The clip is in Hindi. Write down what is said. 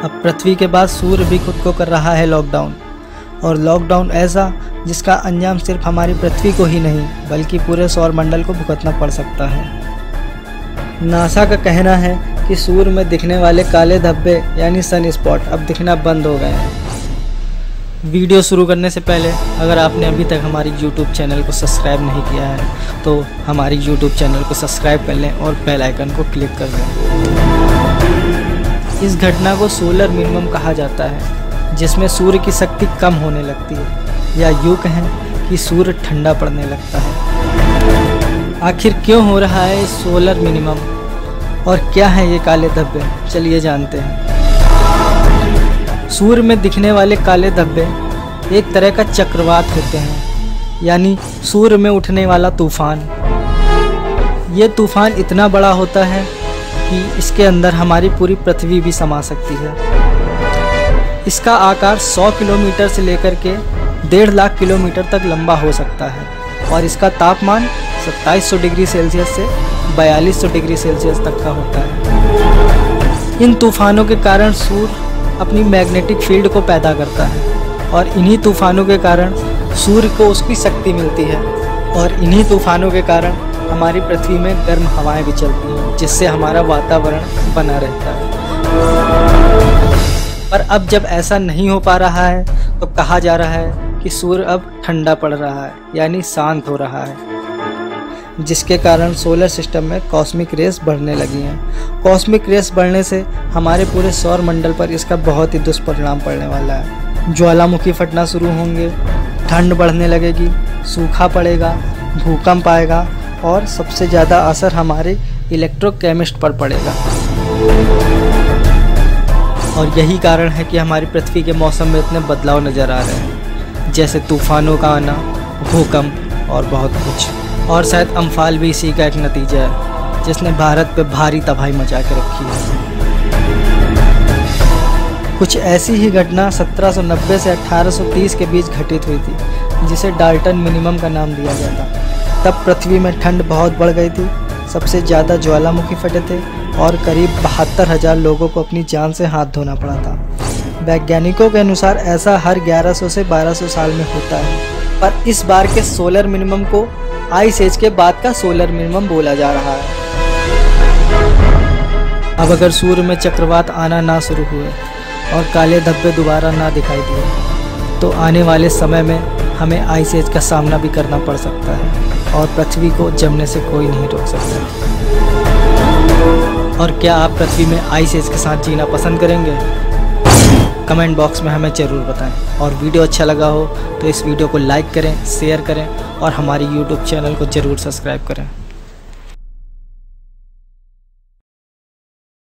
अब पृथ्वी के बाद सूर्य भी खुद को कर रहा है लॉकडाउन, और लॉकडाउन ऐसा जिसका अंजाम सिर्फ हमारी पृथ्वी को ही नहीं बल्कि पूरे सौर मंडल को भुगतना पड़ सकता है। नासा का कहना है कि सूर्य में दिखने वाले काले धब्बे यानी सन स्पॉट अब दिखना बंद हो गए हैं। वीडियो शुरू करने से पहले अगर आपने अभी तक हमारी YouTube चैनल को सब्सक्राइब नहीं किया है तो हमारी YouTube चैनल को सब्सक्राइब कर लें और बेल आइकन को क्लिक कर लें। इस घटना को सोलर मिनिमम कहा जाता है, जिसमें सूर्य की शक्ति कम होने लगती है, या यूँ कहें कि सूर्य ठंडा पड़ने लगता है। आखिर क्यों हो रहा है सोलर मिनिमम और क्या है ये काले धब्बे, चलिए जानते हैं। सूर्य में दिखने वाले काले धब्बे एक तरह का चक्रवात होते हैं, यानी सूर्य में उठने वाला तूफान। ये तूफान इतना बड़ा होता है कि इसके अंदर हमारी पूरी पृथ्वी भी समा सकती है। इसका आकार 100 किलोमीटर से लेकर के 1.5 लाख किलोमीटर तक लंबा हो सकता है और इसका तापमान 2700 डिग्री सेल्सियस से 4200 डिग्री सेल्सियस तक का होता है। इन तूफानों के कारण सूर्य अपनी मैग्नेटिक फील्ड को पैदा करता है और इन्हीं तूफानों के कारण सूर्य को उसकी शक्ति मिलती है, और इन्हीं तूफानों के कारण हमारी पृथ्वी में गर्म हवाएं भी चलती हैं, जिससे हमारा वातावरण बना रहता है। पर अब जब ऐसा नहीं हो पा रहा है तो कहा जा रहा है कि सूर्य अब ठंडा पड़ रहा है, यानी शांत हो रहा है, जिसके कारण सोलर सिस्टम में कॉस्मिक रेस बढ़ने लगी हैं। कॉस्मिक रेस बढ़ने से हमारे पूरे सौर मंडल पर इसका बहुत ही दुष्परिणाम पड़ने वाला है। ज्वालामुखी फटना शुरू होंगे, ठंड बढ़ने लगेगी, सूखा पड़ेगा, भूकंप आएगा और सबसे ज़्यादा असर हमारे इलेक्ट्रोकेमिस्ट पर पड़ेगा। और यही कारण है कि हमारी पृथ्वी के मौसम में इतने बदलाव नज़र आ रहे हैं, जैसे तूफानों का आना, भूकंप और बहुत कुछ। और शायद अम्फान भी इसी का एक नतीजा है, जिसने भारत पे भारी तबाही मचा के रखी है। कुछ ऐसी ही घटना 1790 से 1830 के बीच घटित हुई थी, जिसे डाल्टन मिनिमम का नाम दिया गया था। तब पृथ्वी में ठंड बहुत बढ़ गई थी, सबसे ज़्यादा ज्वालामुखी फटे थे और करीब 72,000 लोगों को अपनी जान से हाथ धोना पड़ा था। वैज्ञानिकों के अनुसार ऐसा हर 1100 से 1200 साल में होता है, पर इस बार के सोलर मिनिमम को आइस एज के बाद का सोलर मिनिमम बोला जा रहा है। अब अगर सूर्य में चक्रवात आना ना शुरू हुए और काले धब्बे दोबारा ना दिखाई दिए तो आने वाले समय में हमें आइस एज का सामना भी करना पड़ सकता है और पृथ्वी को जमने से कोई नहीं रोक सकता। और क्या आप पृथ्वी में आइस एज के साथ जीना पसंद करेंगे? कमेंट बॉक्स में हमें ज़रूर बताएं। और वीडियो अच्छा लगा हो तो इस वीडियो को लाइक करें, शेयर करें और हमारी YouTube चैनल को ज़रूर सब्सक्राइब करें।